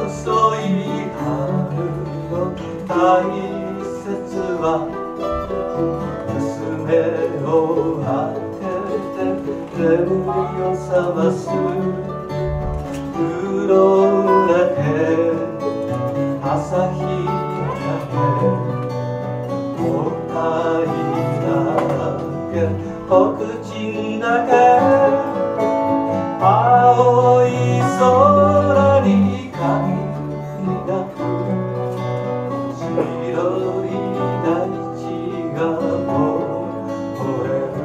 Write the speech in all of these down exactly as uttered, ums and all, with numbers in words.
遅い春の大切は娘を当てて眠りを覚ます黒だけ朝日だけおたいだけお口だけ青い空に限りなく白い大地が燃える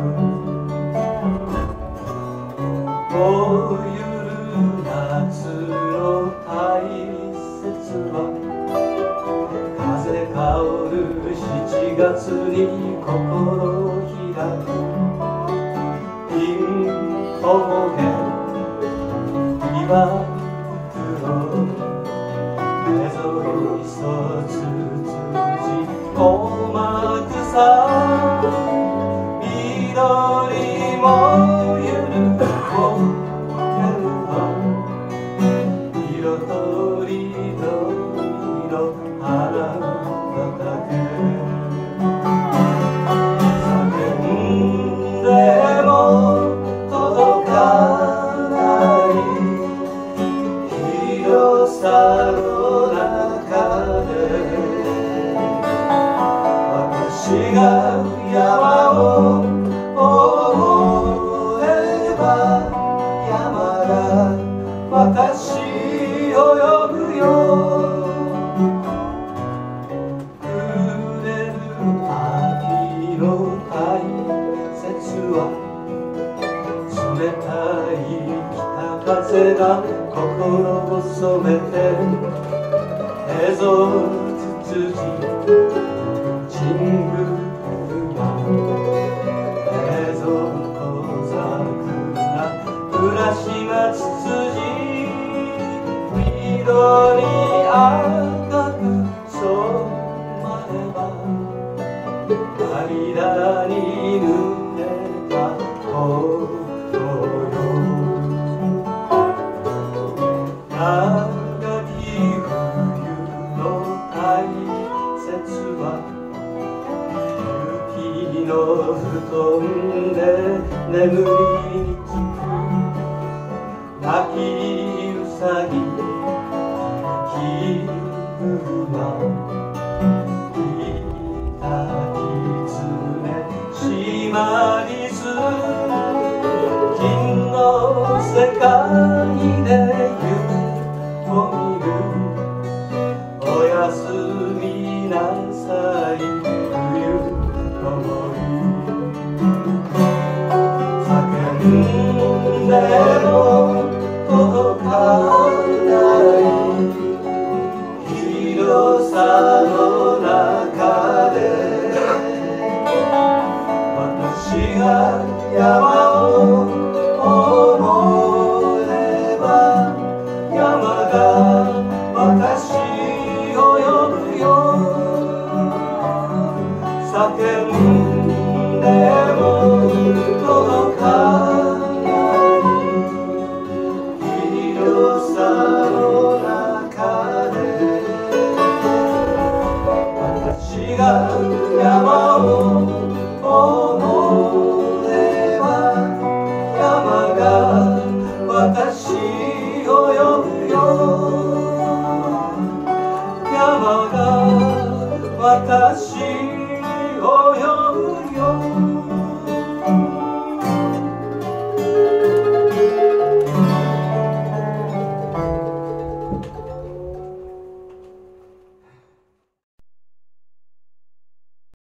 燃ゆる夏の大切は風香る七月に心を開くピンポゲ岩黒目ぞりそつつじおまくさ緑もゆるこゆると色とりどりの花畑叫んでも届かない広さの中で私が山を思えば山が私を呼ぶよ暮れる秋の大切は冷たい北風が心を染めてエゾツツジチングルマエゾコザクラ浦島ツツジ緑赤く染まれば間に濡れた心よ長き冬の大切は雪の布団で眠りにつく泣きうさぎきぐまいたきつねシマリス金の世界でを見るおやすみなさい冬の森叫んでも届かない広さの中で私が山を思えば山が私を呼ぶよ叫んでも届かない広さの中で私が山を思えば山が私を呼ぶよ山が私